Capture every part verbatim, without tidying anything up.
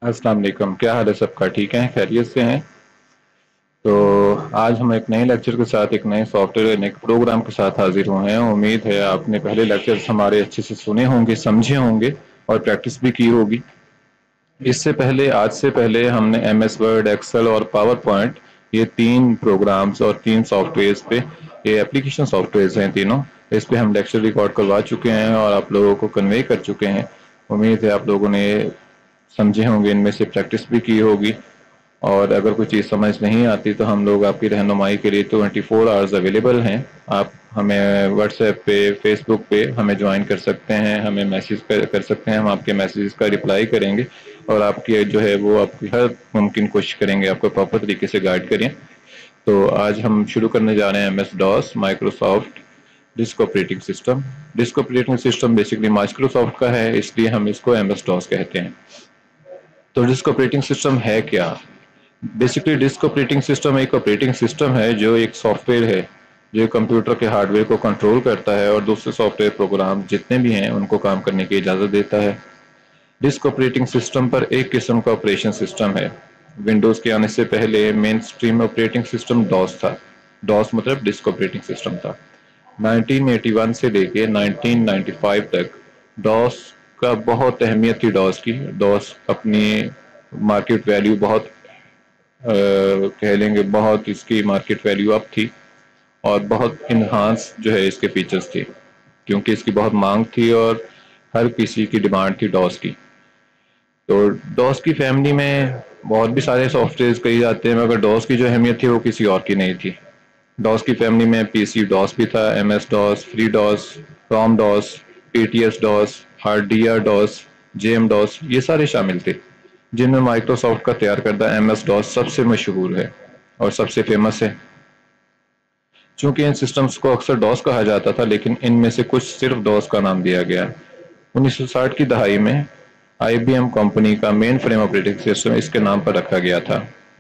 अस्सलाम वालेकुम। क्या हाल है सबका? ठीक है, खैरियत से हैं? तो आज हम एक नए लेक्चर के साथ, एक नए सॉफ्टवेयर, नए प्रोग्राम के साथ हाजिर हुए हैं। उम्मीद है आपने पहले लेक्चर्स हमारे अच्छे से सुने होंगे, समझे होंगे और प्रैक्टिस भी की होगी। इससे पहले, आज से पहले हमने एम एस वर्ड, एक्सेल और पावर पॉइंट, ये तीन प्रोग्राम्स और तीन सॉफ्टवेयर्स पे, ये एप्लीकेशन सॉफ्टवेयर्स हैं तीनों, इस पे हम लेक्चर रिकॉर्ड करवा चुके हैं और आप लोगों को कन्वे कर चुके हैं। उम्मीद है आप लोगों ने समझे होंगे, इनमें से प्रैक्टिस भी की होगी। और अगर कोई चीज़ समझ नहीं आती तो हम लोग आपकी रहनुमाई के लिए ट्वेंटी फोर आवर्स अवेलेबल हैं। आप हमें व्हाट्सएप पे, फेसबुक पे हमें ज्वाइन कर सकते हैं, हमें मैसेज कर, कर सकते हैं। हम आपके मैसेज का रिप्लाई करेंगे और आपकी जो है वो आपकी हर मुमकिन कोशिश करेंगे आपको प्रॉपर तरीके से गाइड करें। तो आज हम शुरू करने जा रहे हैं M S DOS, Microsoft disk operating system. Disk operating system basically Microsoft का है, इसलिए हम इसको एम एस डॉस कहते हैं। तो डिस्क ऑपरेटिंग सिस्टम है क्या? बेसिकली डिस्क ऑपरेटिंग सिस्टम एक ऑपरेटिंग सिस्टम है जो एक सॉफ्टवेयर है जो कंप्यूटर के हार्डवेयर को कंट्रोल करता है और दूसरे सॉफ्टवेयर प्रोग्राम जितने भी हैं उनको काम करने की इजाज़त देता है। डिस्क ऑपरेटिंग सिस्टम पर एक किस्म का ऑपरेशन सिस्टम है। विंडोज़ के आने से पहले mainstream operating system DOS था। डॉस मतलब डिस्क ऑपरेटिंग सिस्टम था। नाइनटीन एटी वन से लेके नाइनटीन नाइंटी फाइव तक डॉस का बहुत अहमियत थी। डॉस की डॉस अपनी मार्केट वैल्यू बहुत Uh, कह लेंगे बहुत इसकी मार्केट वैल्यू अप थी और बहुत इन्हांस जो है इसके फीचर्स थे, क्योंकि इसकी बहुत मांग थी और हर किसी की डिमांड थी डॉस की। तो डॉस की फैमिली में बहुत भी सारे सॉफ्टवेयर कही जाते हैं, मगर डॉस की जो अहमियत थी वो किसी और की नहीं थी। डॉस की फैमिली में पीसी डॉस भी था, M S DOS, free DOS, Tom DOS, PTS DOS, hardier DOS, JM DOS, ये सारे शामिल थे, जिनमें माइक्रोसॉफ्ट का तैयार करदा एम एस डॉस सबसे मशहूर है और सबसे फेमस है। चूंकि इन सिस्टम्स को अक्सर डॉस कहा जाता था, लेकिन इनमें से कुछ सिर्फ डॉस का नाम दिया गया। उन्नीस सौ साठ की दहाई में आईबीएम कंपनी का मेन फ्रेम ऑपरेटिंग सिस्टम इसके नाम पर रखा गया था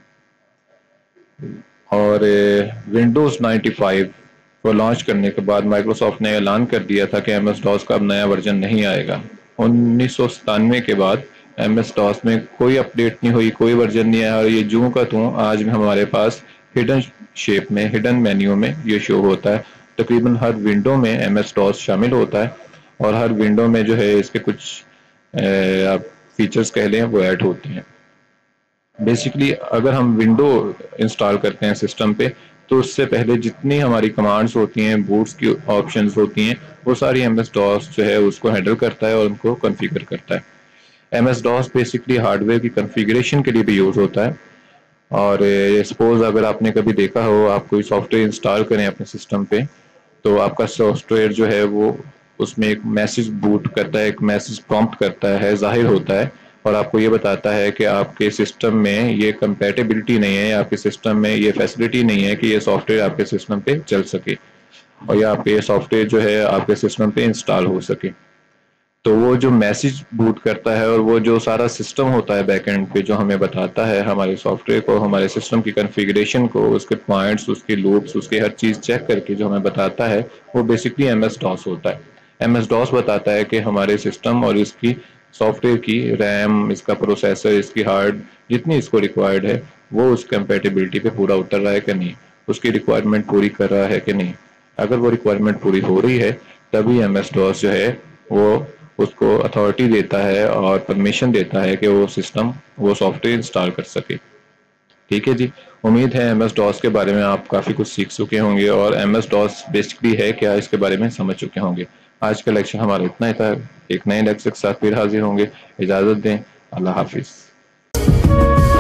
और विंडोज नाइंटी फाइव को लॉन्च करने के बाद माइक्रोसॉफ्ट ने ऐलान कर दिया था कि एम एस डॉस का अब नया वर्जन नहीं आएगा। उन्नीस सौ सतानवे के बाद एम एस डॉस में कोई अपडेट नहीं हुई, कोई वर्जन नहीं आया और ये जूं का तूं आज हमारे पास हिडन शेप में, हिडन मेन्यू में ये शो होता है। तकरीबन हर विंडो में एम एस डॉस शामिल होता है और हर विंडो में जो है इसके कुछ आप फीचर्स कह लें वो ऐड होते हैं। बेसिकली अगर हम विंडो इंस्टॉल करते हैं सिस्टम पे, तो उससे पहले जितनी हमारी कमांड्स होती हैं, बूट्स की ऑप्शंस होती हैं, वो सारी एम एस डॉस जो है उसको हैंडल करता है और उनको कॉन्फ़िगर करता है। M S DOS basically hardware की कॉन्फ़िगरेशन के लिए भी यूज़ होता है। और सपोज अगर आपने कभी देखा हो, आप कोई सॉफ्टवेयर इंस्टॉल करें अपने सिस्टम पे, तो आपका सॉफ्टवेयर जो है वो उसमें एक मैसेज बूट करता है, एक मैसेज प्रॉम्प्ट करता है, जाहिर होता है और आपको ये बताता है कि आपके सिस्टम में ये कंपैटिबिलिटी नहीं है, आपके सिस्टम में ये फैसिलिटी नहीं है कि ये सॉफ्टवेयर आपके सिस्टम पे चल सके और या आपके सॉफ्टवेयर जो है आपके सिस्टम पे इंस्टॉल हो सके। तो वो जो मैसेज बूट करता है और वो जो सारा सिस्टम होता है बैक एंड पे जो हमें बताता है हमारे सॉफ्टवेयर को, हमारे सिस्टम की कॉन्फ़िगरेशन को, उसके पॉइंट्स, उसके लूप्स, उसकी हर चीज़ चेक करके जो हमें बताता है, वो बेसिकली एम एस डॉस होता है। एम एस डॉस बताता है कि हमारे सिस्टम और इसकी सॉफ्टवेयर की रैम, इसका प्रोसेसर, इसकी हार्ड जितनी इसको रिक्वायर्ड है वो उस कंपैटिबिलिटी पे पूरा उतर रहा है कि नहीं, उसकी रिक्वायरमेंट पूरी कर रहा है कि नहीं। अगर वो रिक्वायरमेंट पूरी हो रही है तभी एम एस डॉस जो है वो उसको अथॉरिटी देता है और परमिशन देता है कि वो सिस्टम, वो सॉफ्टवेयर इंस्टॉल कर सके। ठीक है जी, उम्मीद है एम एस डॉस के बारे में आप काफ़ी कुछ सीख चुके होंगे और एम एस डॉस बेसिकली है क्या इसके बारे में समझ चुके होंगे। आज का लेक्चर हमारा इतना ही था। एक नए लेक्चर के साथ फिर हाजिर होंगे। इजाज़त दें। अल्लाह हाफिज़।